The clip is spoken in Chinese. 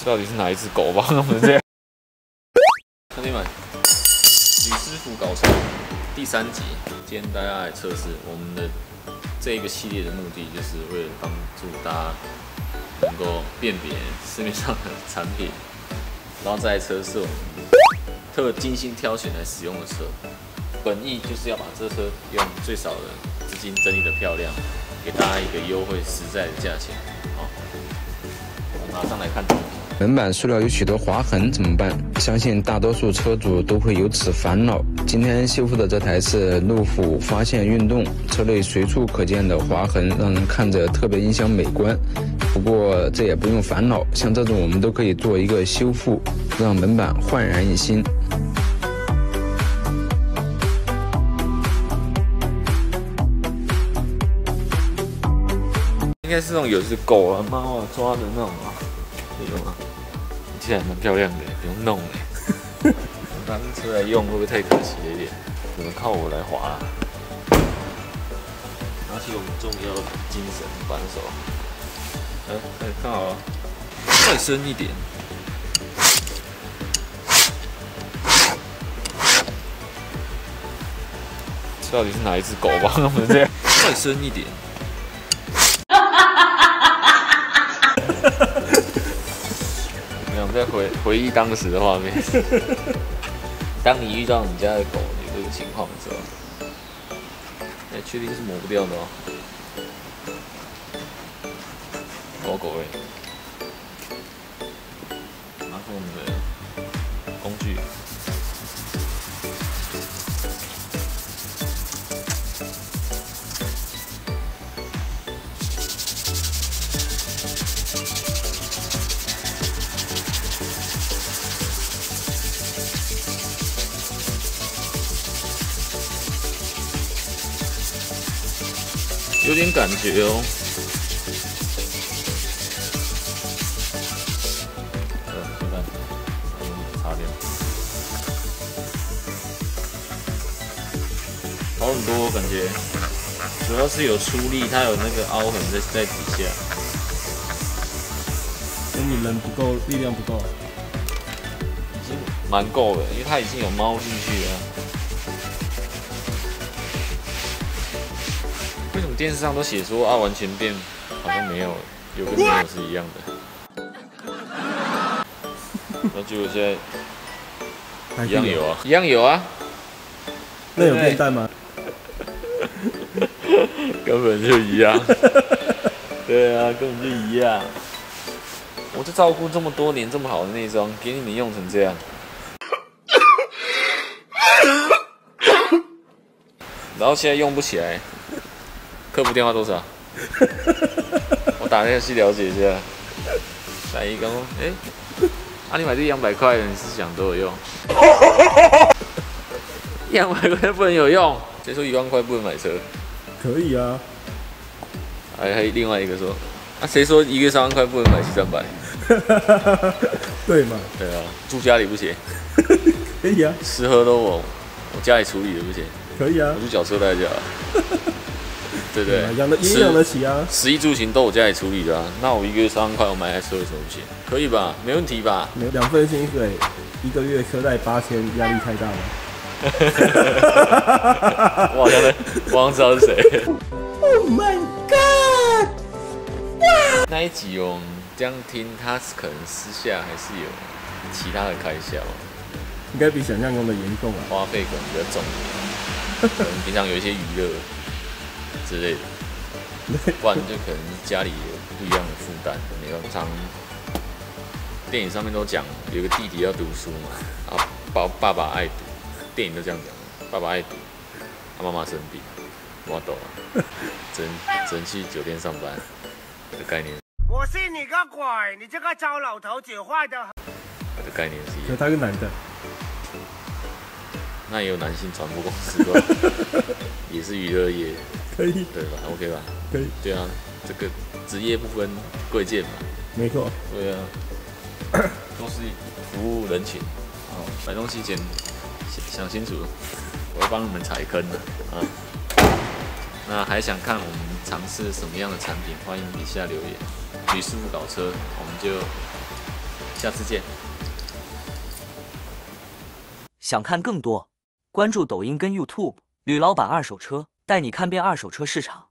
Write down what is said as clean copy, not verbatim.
这到底是哪一只狗吧？弄成这样。兄弟们，吕师傅搞车第3集，今天大家来测试我们的这个系列的目的，就是为了帮助大家能够辨别市面上的产品，然后再来测试我们特精心挑选来使用的车。本意就是要把这车用最少的资金整理的漂亮，给大家一个优惠实在的价钱。好，我们马上来看。 门板塑料有许多划痕怎么办？相信大多数车主都会有此烦恼。今天修复的这台是路虎发现运动，车内随处可见的划痕，让人看着特别影响美观。不过这也不用烦恼，像这种我们都可以做一个修复，让门板焕然一新。 应该是那种有只狗啊、猫啊抓的那种啊，有吗？听起来蛮漂亮的，不用弄哎。拿这车来用会不会太可惜了一点？只能靠我来滑啦。拿起我们重要的精神扳手，看好了，再深一点。这到底是哪一只狗吧？弄成这样，再深一点。 我们在回忆当时的画面。当你遇到你家的狗有这个情况的时候，确定是抹不掉的哦。狗味。拿出我们的工具。 有点感觉哦，没办法，擦掉，好很多感觉，主要是有出力，它有那个凹痕在底下。 所以你人不够，力量不够， 已经蛮够了，因为它已经有猫进去了。 为什么电视上都写说啊完全变，好像没有，有跟没有是一样的？那结果现在一样有啊，一样有啊。 那有变淡吗？ 根本就一样。对啊，根本就一样。我就照顾这么多年这么好的内装，给你们用成这样。然后现在用不起来。 客服电话多少？我打那个去了解一下。来一公，你买这200块的，你是想都有用？200块不能有用？谁说1万块不能买车？ 可以啊。 还有另外一个说，谁说1个3万块不能买700-300？ 对嘛？ 对啊，住家里不行。 可以啊。 吃喝都我家里处理的不行。 可以啊。 我去缴车贷就好。对不对？ 也养得起啊！ 食衣住行都我家里处理的啊，那我1个月3万块，我买台车为什么不行？可以吧？没问题吧 2份薪水，1个月车贷8000，压力太大了。 我好像知道是谁。 Oh my god！ 那一集我们这样听，他可能私下还是有其他的开销， 应该比想象中的严重啊。 花费可能比较重一点，可能平常有一些娱乐。 之类的，不然就可能家里有不一样的负担。你常电影上面都讲，有个弟弟要读书嘛，啊，爸爸爱赌，电影都这样讲，爸爸爱赌，他妈妈生病，我懂了，只能去酒店上班的概念。 我信你个鬼！你这个糟老头子坏的。 的概念是一样。 可他是男的。 那也有男性传播公司吧，也是娱乐业， 可以， 对吧 ？OK 吧？ 可以。 对啊，这个职业不分贵贱嘛。 没错。 对啊，都是服务人群。好，买东西前想清楚，我会帮你们踩坑的啊。那还想看我们尝试什么样的产品？欢迎底下留言。吕师傅搞车，我们就下次见。 想看更多，关注抖音跟 YouTube 吕老板二手车，带你看遍二手车市场。